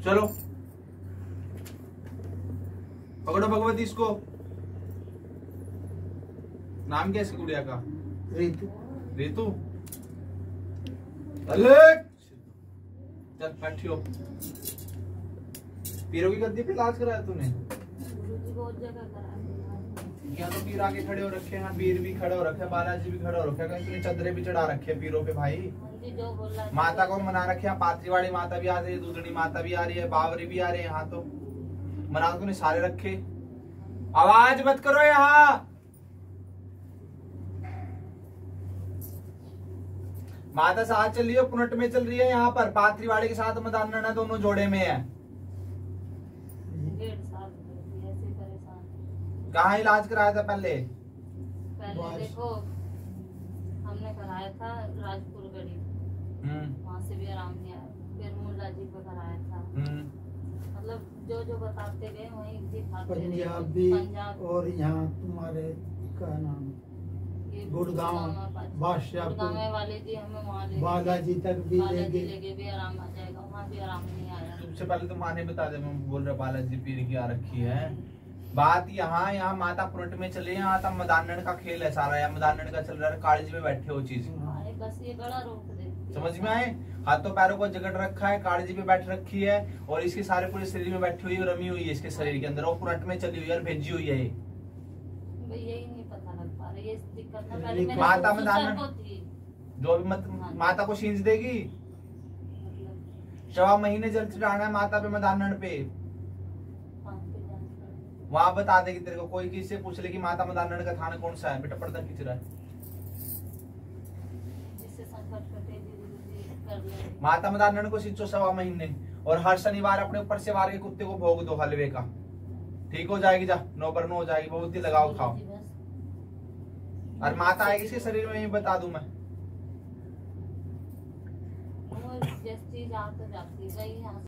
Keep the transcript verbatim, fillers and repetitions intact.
चलो पकड़ो भगवती इसको। नाम क्या है इसकी गुड़िया का? रितु। रितु। अले चल बैठियो। पीरों की गद्दी पे इलाज कराया तूने? बहुत जगह कराया। यहाँ तो पीर आगे खड़े हो रखे हैं, पीर भी खड़े हो रखे, बालाजी भी खड़े हो रखे हैं, तूने चदरे भी चढ़ा रखे हैं पीरों पे भाई। जो बोला माता को मना रखे हैं, पात्री वाली माता भी आ रही है, दूधड़ी माता भी आ रही है, बावरी भी आ रही है। यहाँ तो मना तूने सारे रखे। आवाज मत करो यहाँ। माता साथ चल रही है, पुनट में चल रही है, यहाँ पर पात्री वाले के साथ मदान दोनों जोड़े में है। डेढ़ साल ऐसे परेशान। कहाँ इलाज कराया था पहले? पहले देखो हमने कराया था राजपुर गढ़ी, वहाँ से भी आराम नहीं आया। फिर मुल्ला जी को कराया था, मतलब जो जो बताते गए वही दिखाते गए। पंजाब भी और यहाँ तुम्हारे का नाम गुड़गांव बादशाहपुर वाले जी हमें वहाँ ले बालाजी तक भी बालाजी लेके भी आराम आ जाएगा, वहाँ भी आराम नहीं आया। सबसे पहले तो माँ ने बता दे, मैं बोल रहा बालाजी पीर की आ रखी है बात। यहाँ यहाँ माता पुरट में चले, यहाँ तब मदानन का खेल है सारा, यहाँ मदानन का चल रहा है, कागज में बैठे हो चीज बस ये गला रोक देती, समझ में आए? हाथों पैरों को जगड़ रखा है, कागजी पे बैठ रखी है और इसके सारे पूरे शरीर में बैठी हुई रमी हुई है इसके शरीर के अंदर, और पुरट में चली हुई है और भेजी हुई है। यही नहीं पता लग पा रहा, ये दिक्कत ना। पहले मेरे माता ससुर मदानन को थी, जो भी मत माता को सींच देगी। चौवा महीने जल चढ़ाना है माता पे मदानन पे, वहां बता देगी तेरे को। कोई किसी से पूछ ले कि माता मदानन का थाना कौन सा है, बेटा पर्दा खींच रहा है। माता मदानन को सींचो सवा महीने, और हर शनिवार अपने ऊपर से वार के कुत्ते को भोग दो हलवे का, ठीक हो जाएगी। जा नौ पर नौ हो जाएगी, बहुत ही लगाओ खाओ। और माता आएगी इसके शरीर में, ये बता दूं मैं। वो जैसी चीज आ तो जाती है।